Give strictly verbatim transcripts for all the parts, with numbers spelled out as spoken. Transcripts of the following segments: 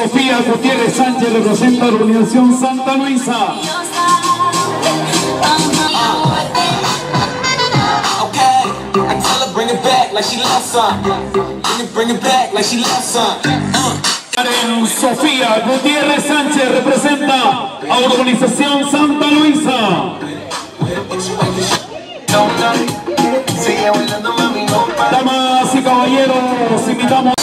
Sofía Gutiérrez Sánchez representa a la Organización Santa Luisa. Sofía Gutiérrez Sánchez representa a la Organización Santa Luisa. Damas y caballeros, los invitamos.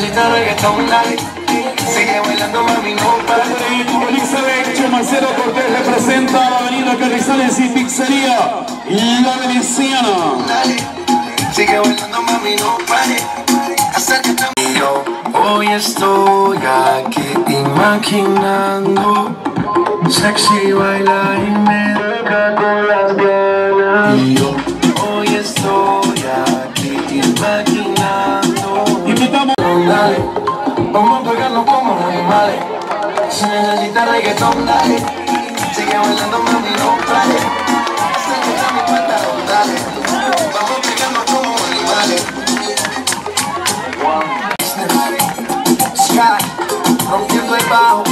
Sigue bailando, mami, no pare. Elizabeth Chumacero Cortés representa a la Avenida Carrizales y Pizzería La Veneciana. Sigue bailando, mami, no pare. Acércate. Yo hoy estoy aquí imaginando sexy baila y me toca con las ganas. Y yo hoy estoy aquí imaginando. Invitamos. Vamos a pegarnos como animales. Si necesitas reggaetón, dale. Sigue bailando, mami, no pare. Acércate a mi pantalón, dale. Vamos a pegarnos como animales. Sky, rompiendo el bajo.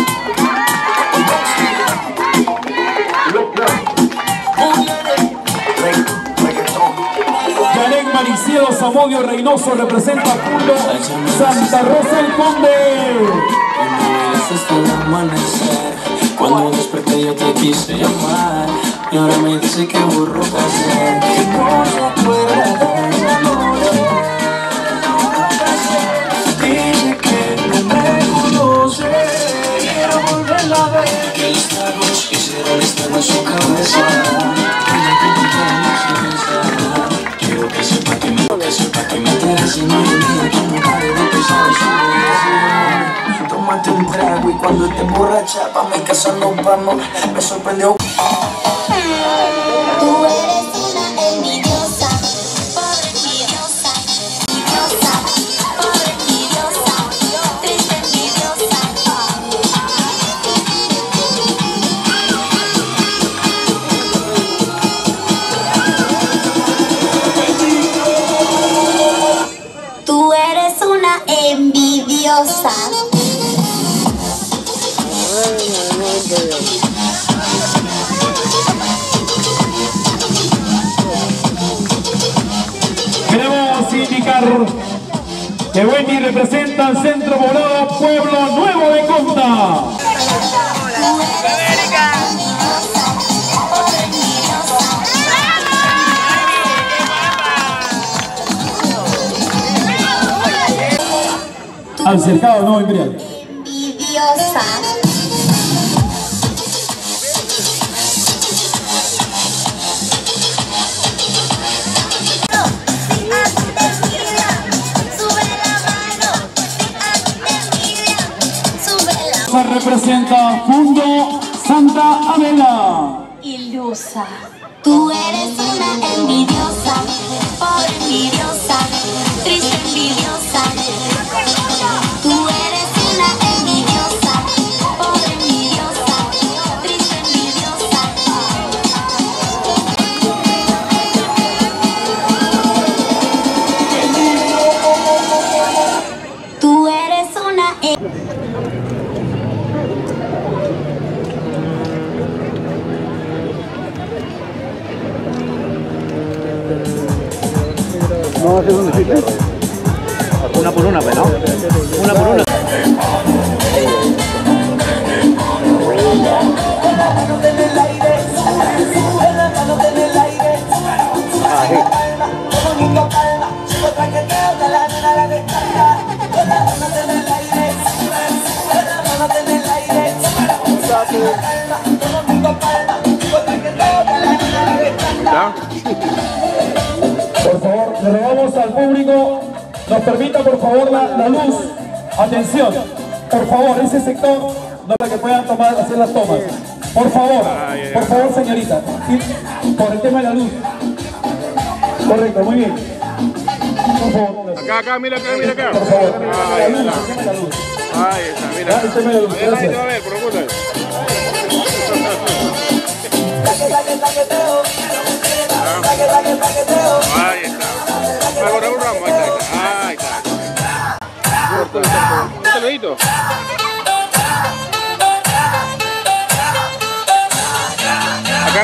Yalén Maricielo Zamudio Reynoso representa a Pundo Santa Rosa el Conde. Hasta el amanecer, cuando desperté yo te quise llamar y ahora me dice que burro hacer, que no se puede dice que no me conoce, quiero volverla a ver, que los tragos hicieron estar en su cabeza, quiero que sepa que me, que sepa que me interesa y no hay día que no pare de pensar en su vida. Tómate un trago y cuando te emborracha pa' mi casa nos vamos. Me sorprendió. Tú eres una envidiosa, pobre envidiosa, envidiosa, pobre envidiosa, triste envidiosa. Tú eres una envidiosa. Queremos indicar que Wendy representa al Centro Poblado Pueblo Nuevo de Conta. Al cercado no Imperial. Envidiosa. Representa Fundo Santa Amela. Ilusa. Tú eres una envidiosa, pobre envidiosa, triste envidiosa. Tú eres una envidiosa, pobre envidiosa, triste envidiosa. Tú eres una envidiosa. No haces un desfile. Una por una, pero no. Una por una. Por favor, le rogamos al público, nos permita por favor la, la luz. Atención, por favor, ese sector, no para que puedan tomar, hacer las tomas. Por favor, por favor señorita, ¿sí? Por el tema de la luz. Correcto, muy bien. Por favor. Acá, acá, mira acá, mira acá. Por favor, Ahí la luz, está. el tema de la luz. Ahí está, mira. Ah, el tema de la luz, Ahí nadie te va a gracias. ver, procura. Ahí está. Ahora un ramo, ahí está. Ahí está. Corta, corta. ¿Este dedito?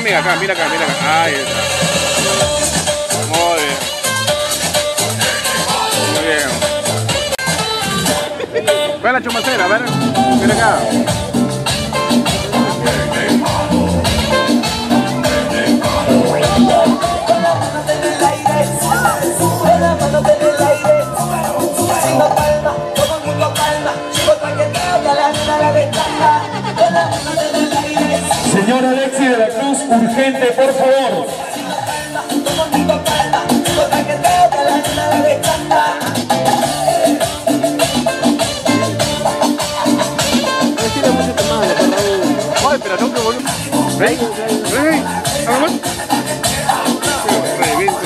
amiga, acá, mira acá, mira acá. Ahí está. Muy bien. Muy bien. Ve la chumacera, a ver. Mira acá. Señor Alexis de la Cruz, urgente, por favor. Ay, pero no, que volumen. ¿Rey? ¿Rey? ¿Nada más? Rey,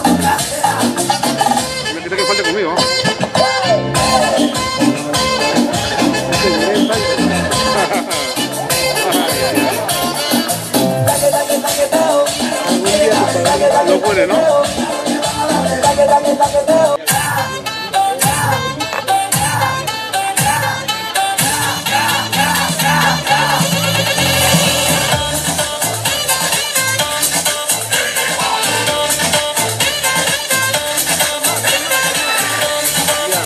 me quita que falte conmigo. Lo pone, ¿no?